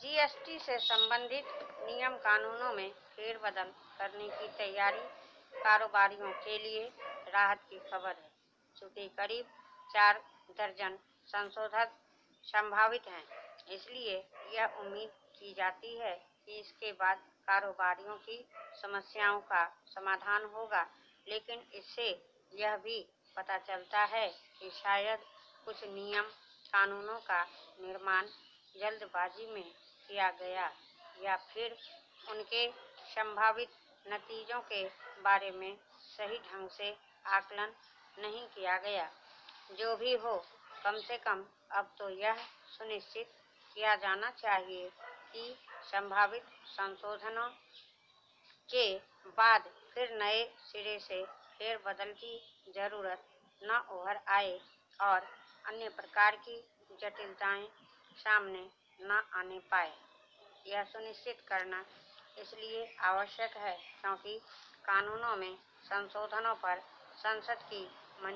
GST से संबंधित नियम कानूनों में फेरबदल करने की तैयारी कारोबारियों के लिए राहत की खबर है। चूंकि करीब 4 दर्जन संशोधन संभावित हैं, इसलिए यह उम्मीद की जाती है कि इसके बाद कारोबारियों की समस्याओं का समाधान होगा। लेकिन इससे यह भी पता चलता है कि शायद कुछ नियम कानूनों का निर्माण जल्दबाजी में किया गया या फिर उनके संभावित नतीजों के बारे में सही ढंग से आकलन नहीं किया गया। जो भी हो, कम से कम अब तो यह सुनिश्चित किया जाना चाहिए कि संभावित संशोधनों के बाद फिर नए सिरे से फेरबदल की जरूरत न उभर आए और अन्य प्रकार की जटिलताएं सामने न आने पाए। यह सुनिश्चित करना इसलिए आवश्यक है क्योंकि कानूनों में संशोधनों पर संसद की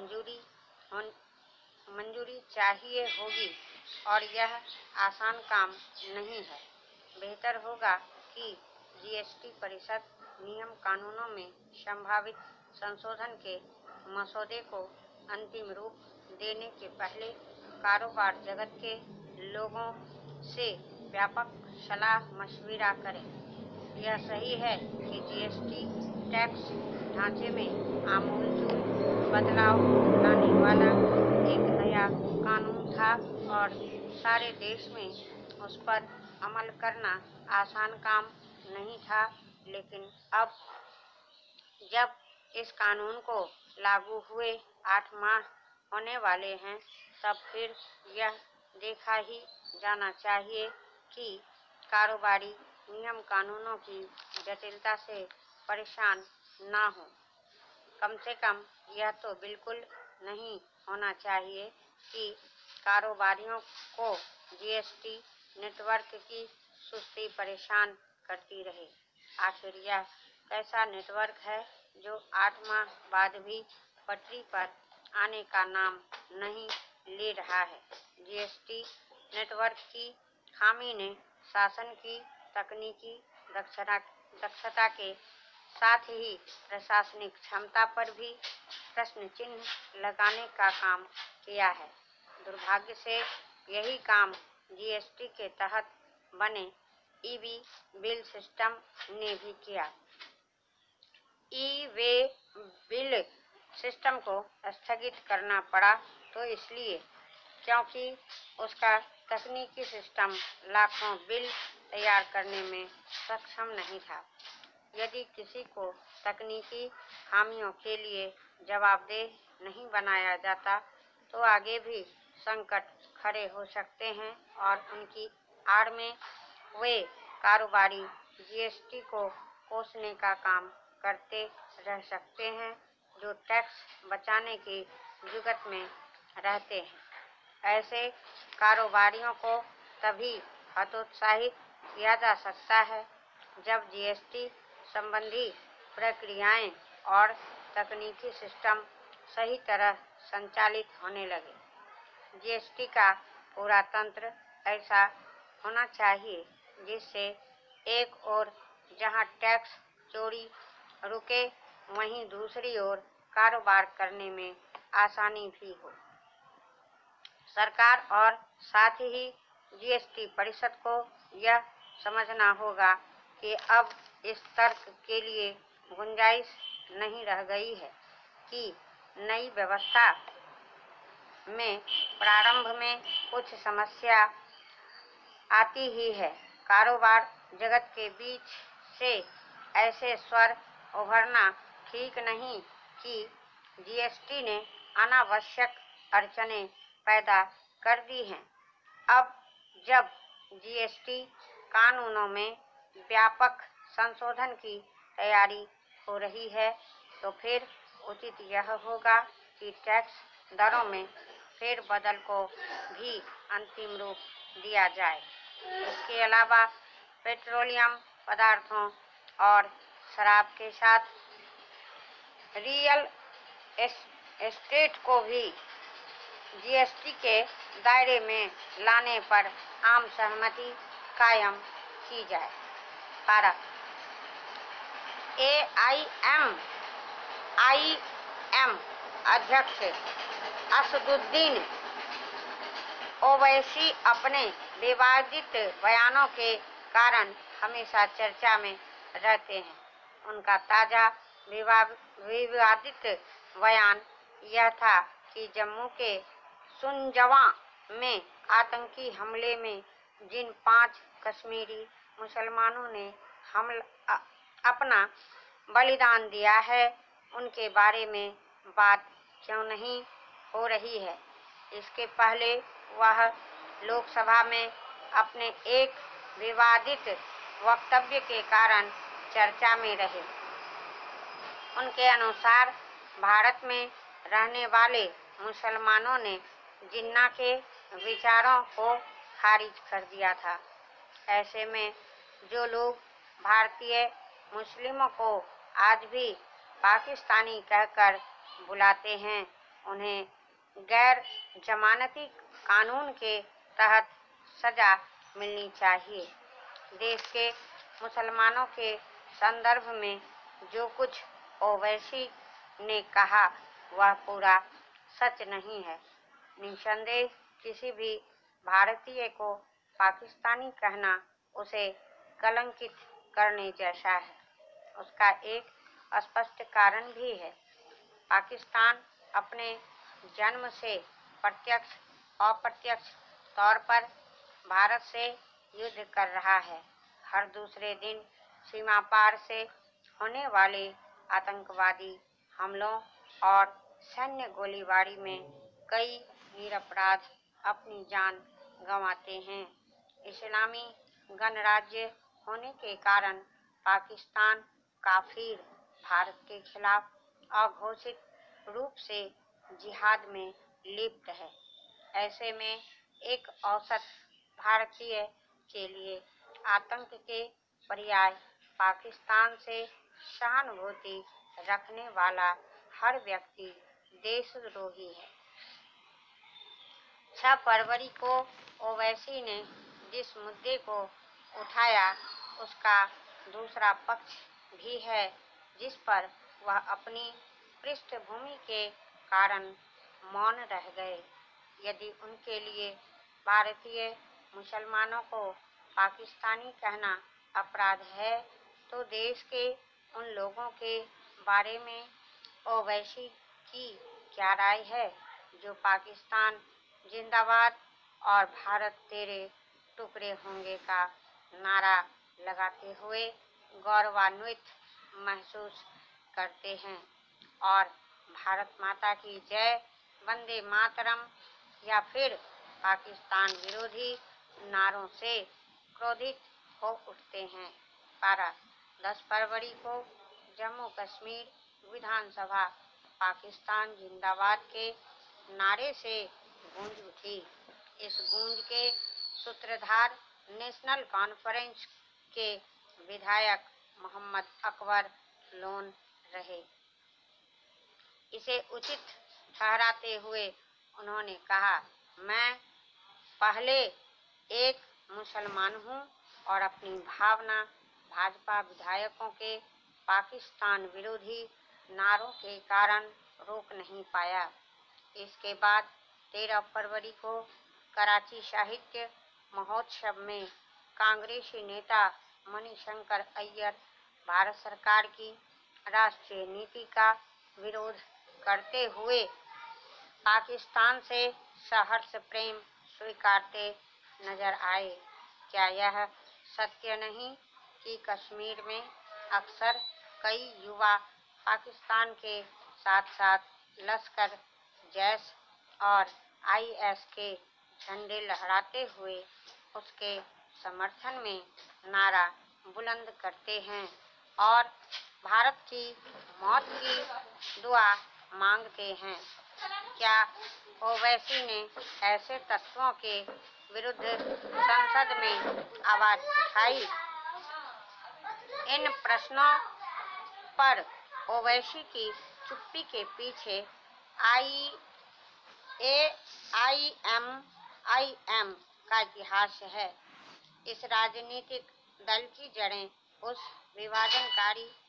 मंजूरी चाहिए होगी और यह आसान काम नहीं है। बेहतर होगा कि जीएसटी परिषद नियम कानूनों में संभावित संशोधन के मसौदे को अंतिम रूप देने के पहले कारोबार जगत के लोगों से व्यापक सलाह मशविरा करें। यह सही है कि जीएसटी टैक्स ढांचे में आमूलचूल बदलाव लाने वाला एक नया कानून था और सारे देश में उस पर अमल करना आसान काम नहीं था। लेकिन अब जब इस कानून को लागू हुए 8 माह होने वाले हैं, तब फिर यह देखा ही जाना चाहिए कि कारोबारी नियम कानूनों की जटिलता से परेशान ना हो। कम से कम यह तो बिल्कुल नहीं होना चाहिए कि कारोबारियों को जीएसटी नेटवर्क की सुस्ती परेशान करती रहे। आखिर यह कैसा नेटवर्क है जो 8 माह बाद भी पटरी पर आने का नाम नहीं ले रहा है? जीएसटी नेटवर्क की खामी ने शासन की तकनीकी दक्षता के साथ ही प्रशासनिक क्षमता पर भी प्रश्न चिन्ह लगाने का काम किया है। दुर्भाग्य से यही काम जीएसटी के तहत बने ई-वे बिल सिस्टम ने भी किया। ई-वे बिल सिस्टम को स्थगित करना पड़ा तो इसलिए क्योंकि उसका तकनीकी सिस्टम लाखों बिल तैयार करने में सक्षम नहीं था। यदि किसी को तकनीकी खामियों के लिए जवाबदेह नहीं बनाया जाता तो आगे भी संकट खड़े हो सकते हैं और उनकी आड़ में वे कारोबारी जीएसटी को कोसने का काम करते रह सकते हैं जो टैक्स बचाने की जुगत में रहते हैं। ऐसे कारोबारियों को तभी हतोत्साहित किया जा सकता है जब जीएसटी संबंधी प्रक्रियाएं और तकनीकी सिस्टम सही तरह संचालित होने लगे। जीएसटी का पूरा तंत्र ऐसा होना चाहिए जिससे एक ओर जहां टैक्स चोरी रुके, वहीं दूसरी ओर कारोबार करने में आसानी भी हो। सरकार और साथ ही जीएसटी परिषद को यह समझना होगा कि अब इस तर्क के लिए गुंजाइश नहीं रह गई है कि नई व्यवस्था में प्रारंभ में कुछ समस्या आती ही है। कारोबार जगत के बीच से ऐसे स्वर उभरना ठीक नहीं कि जीएसटी ने अनावश्यक अड़चनें पैदा कर दी हैं। अब जब जीएसटी कानूनों में व्यापक संशोधन की तैयारी हो रही है, तो फिर उचित यह होगा कि टैक्स दरों में फेरबदल को भी अंतिम रूप दिया जाए। इसके अलावा पेट्रोलियम पदार्थों और शराब के साथ रियल एस्टेट को भी जीएसटी के दायरे में लाने पर आम सहमति कायम की जाए। कारक AIMIM अध्यक्ष असदुद्दीन ओवैसी अपने विवादित बयानों के कारण हमेशा चर्चा में रहते हैं। उनका ताजा विवादित बयान यह था कि जम्मू के सुंजवा में आतंकी हमले में जिन 5 कश्मीरी मुसलमानों ने अपना बलिदान दिया है, उनके बारे में बात क्यों नहीं हो रही है। इसके पहले वह लोकसभा में अपने एक विवादित वक्तव्य के कारण चर्चा में रहे। उनके अनुसार भारत में रहने वाले मुसलमानों ने जिन्ना के विचारों को खारिज कर दिया था। ऐसे में जो लोग भारतीय मुस्लिमों को आज भी पाकिस्तानी कहकर बुलाते हैं, उन्हें गैर जमानती कानून के तहत सजा मिलनी चाहिए। देश के मुसलमानों के संदर्भ में जो कुछ ओवैसी ने कहा वह पूरा सच नहीं है। निसंदेह किसी भी भारतीय को पाकिस्तानी कहना उसे कलंकित करने जैसा है। उसका एक स्पष्ट कारण भी है। पाकिस्तान अपने जन्म से प्रत्यक्ष अप्रत्यक्ष तौर पर भारत से युद्ध कर रहा है। हर दूसरे दिन सीमा पार से होने वाले आतंकवादी हमलों और सैन्य गोलीबारी में कई निरपराध अपनी जान गंवाते हैं। इस्लामी गणराज्य होने के कारण पाकिस्तान काफिर भारत के खिलाफ अघोषित रूप से जिहाद में लिप्त है। ऐसे में एक औसत भारतीय के लिए आतंक के पर्याय पाकिस्तान से सहानुभूति रखने वाला हर व्यक्ति देशद्रोही है। 6 फरवरी को ओवैसी ने जिस मुद्दे को उठाया उसका दूसरा पक्ष भी है, जिस पर वह अपनी पृष्ठभूमि के कारण मौन रह गए। यदि उनके लिए भारतीय मुसलमानों को पाकिस्तानी कहना अपराध है, तो देश के उन लोगों के बारे में ओवैसी की क्या राय है जो पाकिस्तान जिंदाबाद और भारत तेरे टुकड़े होंगे का नारा लगाते हुए गौरवान्वित महसूस करते हैं और भारत माता की जय, वंदे मातरम या फिर पाकिस्तान विरोधी नारों से क्रोधित हो उठते हैं। 10 फरवरी को जम्मू कश्मीर विधानसभा पाकिस्तान जिंदाबाद के नारे से गूंज उठी। इस गूंज के सूत्रधार नेशनल कॉन्फ्रेंस के विधायक मोहम्मद अकबर लोन रहे। इसे उचित ठहराते हुए उन्होंने कहा, मैं पहले एक मुसलमान हूँ और अपनी भावना भाजपा विधायकों के पाकिस्तान विरोधी नारों के कारण रोक नहीं पाया। इसके बाद 13 फरवरी को कराची साहित्य महोत्सव में कांग्रेसी नेता मणिशंकर अय्यर भारत सरकार की राष्ट्रीय नीति का विरोध करते हुए पाकिस्तान से सहर्ष प्रेम स्वीकारते नजर आए। क्या यह सत्य नहीं कि कश्मीर में अक्सर कई युवा पाकिस्तान के साथ साथ लश्कर, जैश और IS के झंडे लहराते हुए उसके समर्थन में नारा बुलंद करते हैं और भारत की मौत की दुआ मांगते हैं? क्या ओवैसी ने ऐसे तत्वों के विरुद्ध संसद में आवाज उठाई? इन प्रश्नों पर ओवैसी की चुप्पी के पीछे AIMIM का इतिहास है। इस राजनीतिक दल की जड़ें उस विभाजनकारी